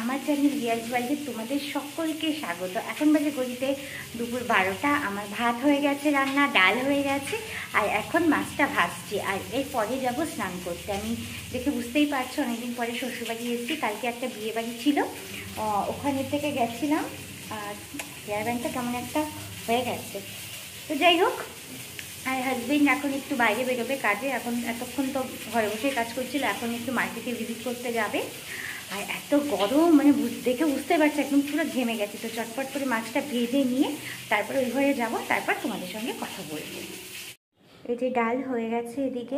আমার চ্যানেল রিয়াজ ওয়ার্ল্ডে তোমাদের সকলকে স্বাগত। এখন বাজে গড়িতে দুপুর 12টা। আমার ভাত হয়ে গেছে, রান্না ডাল হয়ে গেছে, আর এখন মাছটা ভাজছি। আর এরপরে যাব স্নান করতে। আমি দেখে বুঝতেই পারছো অনেকদিন পরে শ্বশুরবাড়ি এসেছি। কালকে একটা বিয়ে বাড়ি ছিল, ওখানে থেকে গেছিলাম। আর হেয়ার ব্যান্ডটা কেমন একটা হয়ে গেছে, তো যাই হোক। আর হাজবেন্ড এখন একটু বাইরে বেরোবে কাজে। এখন এতক্ষণ তো ঘরে বসেই কাজ করছিল, এখন একটু মার্কেটে ভিজিট করতে যাবে। আর এত গরম, মানে দেখে বুঝতে পারছি একদম পুরো ঘেমে গেছে। তো চটপট করে মাছটা ভেজে নিয়ে তারপরে ওই ঘরে যাবো, তারপর তোমাদের সঙ্গে কথা বলবো। এই যে ডাল হয়ে গেছে এদিকে,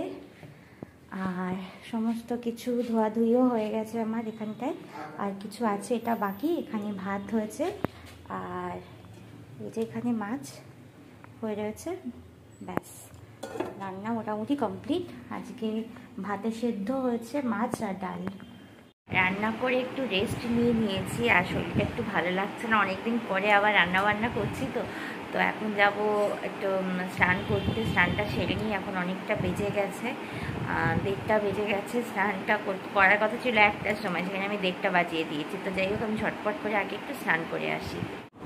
আর সমস্ত কিছু ধোয়াধুইও হয়ে গেছে আমার এখানটায়। আর কিছু আছে, এটা বাকি। এখানে ভাত হয়েছে, আর এই যে এখানে মাছ হয়ে রয়েছে। ব্যাস, রান্না মোটামুটি কমপ্লিট। আজকে ভাতে সেদ্ধ হয়েছে মাছ আর ডাল। রান্না করে একটু রেস্ট নিয়েছি, আর শরীরটা একটু ভালো লাগছে না। অনেকদিন পরে আবার রান্না বান্না করছি, তো এখন যাব একটু স্নান করতে। স্নানটা সেরে নিই। এখন অনেকটা বেজে গেছে, 1:30টা বেজে গেছে। স্নানটা করার কথা ছিল 1টার সময়, সেখানে আমি 1:30টা বাজিয়ে দিয়েছি। তো যাই হোক, আমি ঝটপট করে আগে একটু স্নান করে আসি।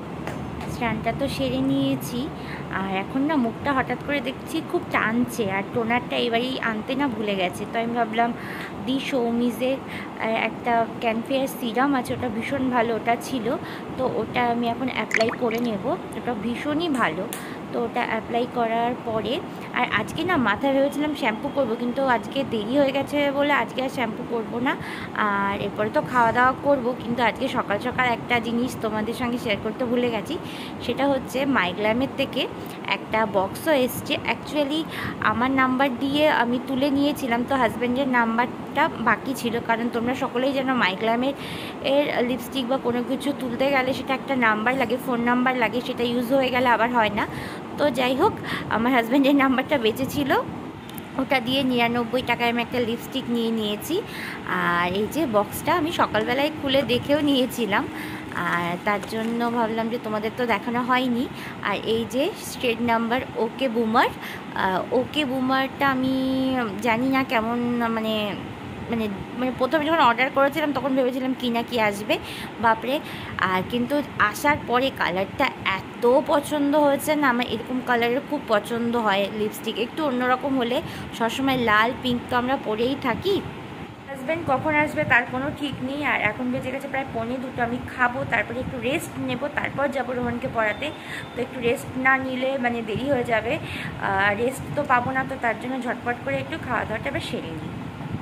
স্নানটা তো সেরে নিয়েছি, আর এখন না মুখটা হঠাৎ করে দেখছি খুব টানছে। আর টোনারটা এবারেই আনতে না ভুলে গেছে। তো আমি ভাবলাম দি সৌমিজের একটা ক্যানফেয়ার সিরাম আছে, ওটা ভীষণ ভালো, ওটা ছিল। তো ওটা আমি এখন অ্যাপ্লাই করে নেব। ওটা ভীষণই ভালো। তো ওটা অ্যাপ্লাই করার পরে, আর আজকে না মাথায় ভেবেছিলাম শ্যাম্পু করব, কিন্তু আজকে দেরি হয়ে গেছে বলে আজকে আর শ্যাম্পু করব না। আর এরপরে তো খাওয়া দাওয়া করব, কিন্তু আজকে সকাল সকাল একটা জিনিস তোমাদের সঙ্গে শেয়ার করতে ভুলে গেছি। সেটা হচ্ছে মাইগ্ল্যামের থেকে একটা বক্সও এসছে। অ্যাকচুয়ালি আমার নাম্বার দিয়ে আমি তুলে নিয়েছিলাম, তো হাজব্যান্ডের নাম্বারটা বাকি ছিল। কারণ তোমরা সকলেই জানো মাইগ্ল্যামের লিপস্টিক বা কোনো কিছু তুলতে গেলে সেটা একটা নাম্বার লাগে, ফোন নাম্বার লাগে, সেটা ইউজ হয়ে গেলে আবার হয় না। তো যাই হোক, আমার হাজব্যান্ডের নাম্বারটা বেঁচে ছিল, ওটা দিয়ে 99 টাকায় আমি একটা লিপস্টিক নিয়েছি। আর এই যে বক্সটা আমি সকালবেলায় খুলে দেখেও নিয়েছিলাম, আর তার জন্য ভাবলাম যে তোমাদের তো দেখানো হয়নি। আর এই যে স্ট্রেট নাম্বার ওকে বুমার, ওকে বুমারটা আমি জানি না কেমন, মানে মানে মানে প্রথমে যখন অর্ডার করেছিলাম তখন ভেবেছিলাম কি না কি আসবে, বাপরে। আর কিন্তু আসার পরে কালারটা এত পছন্দ হয়েছে না, আমার এরকম কালারের খুব পছন্দ হয় লিপস্টিক। একটু অন্যরকম হলে, সবসময় লাল পিঙ্ক তো আমরা পরেই থাকি। হাজব্যান্ড কখন আসবে তার কোনো ঠিক নেই। আর এখন বেজে গেছে প্রায় 1:45। আমি খাবো, তারপরে একটু রেস্ট নেব, তারপর যাবো রোহনকে পড়াতে। তো একটু রেস্ট না নিলে মানে দেরি হয়ে যাবে, রেস্ট তো পাবো না। তো তার জন্য ঝটপট করে একটু খাওয়া দাওয়াটা এবার সেরে নিই।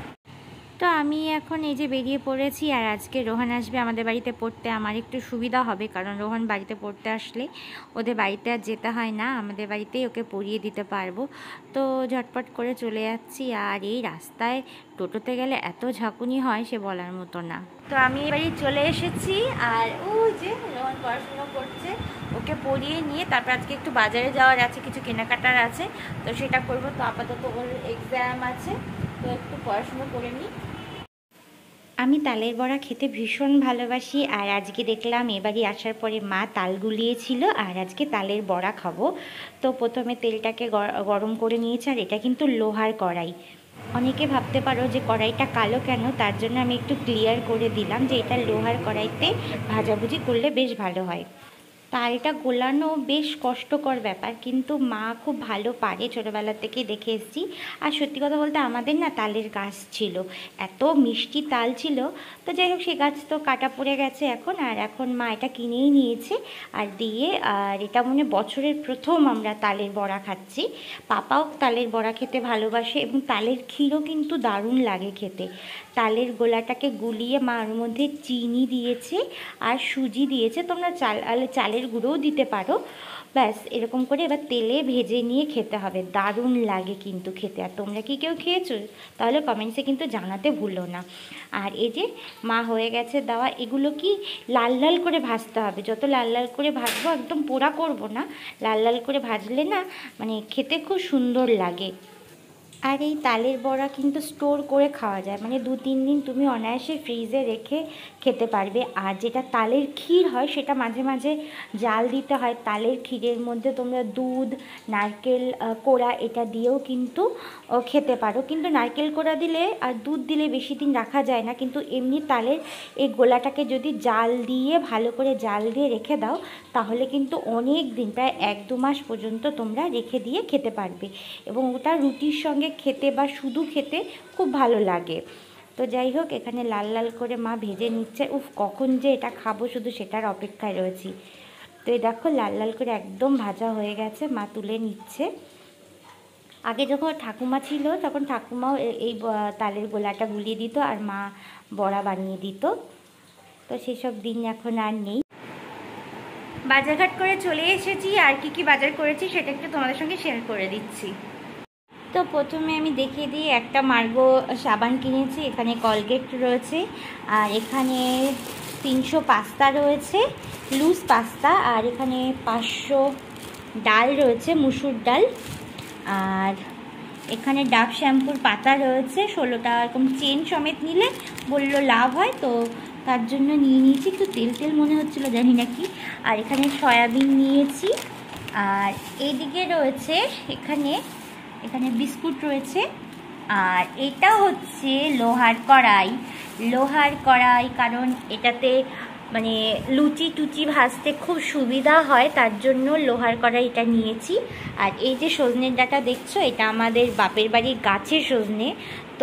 তো আমি এখন এই যে বেরিয়ে পড়েছি, আর আজকে রোহন আসবে আমাদের বাড়িতে পড়তে। আমার একটু সুবিধা হবে, কারণ রোহন বাড়িতে পড়তে আসলে ওদের বাড়িতে আর যেতে হয় না, আমাদের বাড়িতেই ওকে পড়িয়ে দিতে পারবো। তো ঝটপট করে চলে যাচ্ছি। আর এই রাস্তায় টোটোতে গেলে এত ঝাঁকুনি হয় সে বলার মতো না। তো আমি এবারই চলে এসেছি, আর ওই যে রোহন পড়াশুনো করছে, ওকে পড়িয়ে নিয়ে তারপর আজকে একটু বাজারে যাওয়ার আছে, কিছু কেনাকাটার আছে, তো সেটা করবো। তো আপাতত ওর এক্সাম আছে, তো একটু পড়াশুনো করে নিই। আমি তালের বড়া খেতে ভীষণ ভালোবাসি। আর আজকে দেখলাম এবারই আসার পরে মা তাল গুলিয়েছিল, আর আজকে তালের বড়া খাবো। তো প্রথমে তেলটাকে গরম করে নিয়েছি। আর এটা কিন্তু লোহার কড়াই। অনেকে ভাবতে পারো যে কড়াইটা কালো কেন, তার জন্য আমি একটু ক্লিয়ার করে দিলাম যে এটা লোহার কড়াইতে ভাজাভুজি করলে বেশ ভালো হয়। তালটা গোলানো বেশ কষ্টকর ব্যাপার, কিন্তু মা খুব ভালো পারে, ছোটোবেলা থেকেই দেখে এসেছি। আর সত্যি কথা বলতে আমাদের না তালের গাছ ছিল, এত মিষ্টি তাল ছিল। তো যাই হোক, সে গাছ তো কাটা পড়ে গেছে এখন। আর এখন মা এটা কিনেই নিয়েছে আর দিয়ে। আর এটা মনে বছরের প্রথম আমরা তালের বড়া খাচ্ছি। পাপাও তালের বড়া খেতে ভালোবাসে, এবং তালের ক্ষীরও কিন্তু দারুণ লাগে খেতে। তালের গোলাটাকে গুলিয়ে মা ওর মধ্যে চিনি দিয়েছে আর সুজি দিয়েছে, তোমরা চালের গুঁড়োও দিতে পারো। ব্যাস এরকম করে এবার তেলে ভেজে নিয়ে খেতে হবে, দারুণ লাগে কিন্তু খেতে। আর তোমরা কি কেউ খেয়েছো? তাহলে কমেন্টসে কিন্তু জানাতে ভুলো না। আর এই যে মা হয়ে গেছে দেওয়া, এগুলো কি লাল লাল করে ভাজতে হবে। যত লাল লাল করে ভাজবো, একদম পোড়া করব না, লাল লাল করে ভাজলে না মানে খেতে খুব সুন্দর লাগে। আর এই তালের বড়া কিন্তু স্টোর করে খাওয়া যায়, মানে 2-3 দিন তুমি অনায়াসে ফ্রিজে রেখে খেতে পারবে। আর যেটা তালের ক্ষীর হয় সেটা মাঝে মাঝে জাল দিতে হয়। তালের ক্ষীরের মধ্যে তোমরা দুধ, নারকেল কোড়া এটা দিয়েও কিন্তু খেতে পারো, কিন্তু নারকেল কোড়া দিলে আর দুধ দিলে বেশি দিন রাখা যায় না। কিন্তু এমনি তালের এই গোলাটাকে যদি জাল দিয়ে ভালো করে জাল দিয়ে রেখে দাও তাহলে কিন্তু অনেক দিন, প্রায় 1-2 মাস পর্যন্ত তোমরা রেখে দিয়ে খেতে পারবে, এবং ওটা রুটির সঙ্গে খেতে বা শুধু খেতে খুব ভালো লাগে। তো যাই হোক, এখানে লাল লাল করে মা ভেজে নিচ্ছে। উফ, কখন যে এটা খাবো শুধু সেটার অপেক্ষায় রয়েছি। তো এই দেখো লাল লাল করে একদম ভাজা হয়ে গেছে, মা তুলে নিচ্ছে। আগে যখন ঠাকুমা ছিল তখন ঠাকুমাও এই তালের গোলাটা গুলিয়ে দিত আর মা বড়া বানিয়ে দিত। তো সেসব দিন এখন আর নেই। বাজারঘাট করে চলে এসেছি, আর কি বাজার করেছি সেটা একটু তোমাদের সঙ্গে শেয়ার করে দিচ্ছি। তো প্রথমে আমি দেখিয়ে দিই, একটা মার্গো সাবান কিনেছি, এখানে কলগেট রয়েছে, আর এখানে 300 পাস্তা রয়েছে, লুজ পাস্তা, আর এখানে 500 ডাল রয়েছে, মুসুর ডাল, আর এখানে ডাব শ্যাম্পুর পাতা রয়েছে 16টা, এরকম চেন সমেত নিলে বললো লাভ হয়, তো তার জন্য নিয়ে নিয়েছি। একটু তেল তেল মনে হচ্ছিলো, জানি না কি। আর এখানে সয়াবিন নিয়েছি, আর এইদিকে রয়েছে এখানে বিস্কুট রয়েছে, আর এটা হচ্ছে লোহার কড়াই, কারণ এটাতে মানে লুচি টুচি ভাজতে খুব সুবিধা হয়, তার জন্য লোহার কড়াইটা নিয়েছি। আর এই যে সজনের ডাঁটা দেখছো, এটা আমাদের বাপের বাড়ির গাছের সজনে, তো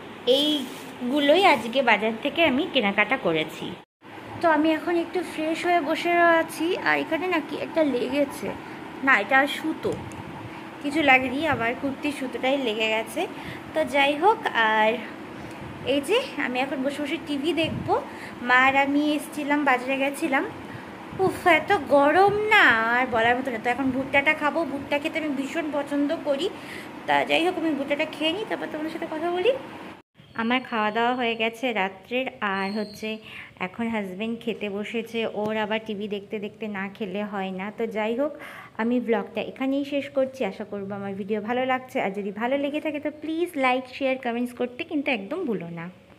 এইগুলোই আজকে বাজার থেকে আমি কেনাকাটা করেছি। তো আমি এখন একটু ফ্রেশ হয়ে বসে আছি, আর এখানে নাকি একটা লেগেছে, না এটা সুতো, কিছু লাগেনি, আমার কুর্তির সুতোটাই লেগে গেছে। তো যাই হোক, আর এই যে আমি এখন বসে বসে টিভি দেখবো। মা আর আমি এসেছিলাম, বাজারে গেছিলাম। উফ, এত গরম না আর বলার মতো না। তো এখন ভুট্টাটা খাবো, ভুট্টা খেতে আমি ভীষণ পছন্দ করি। তা যাই হোক, আমি ভুট্টাটা খেয়ে নিই, তারপর তোমাদের সাথে কথা বলি। আমার খাওয়া দাওয়া হয়ে গেছে রাত্রের, আর হচ্ছে এখন হাজবেন্ড খেতে বসেছে, ওর আবার টিভি দেখতে দেখতে না খেলে হয় না। তো যাই হোক, আমি ব্লগটা এখানেই শেষ করছি। আশা করবো আমার ভিডিও ভালো লাগছে, আর যদি ভালো লেগে থাকে তো প্লিজ লাইক, শেয়ার, কমেন্টস করতে কিন্তু একদম ভুলো না।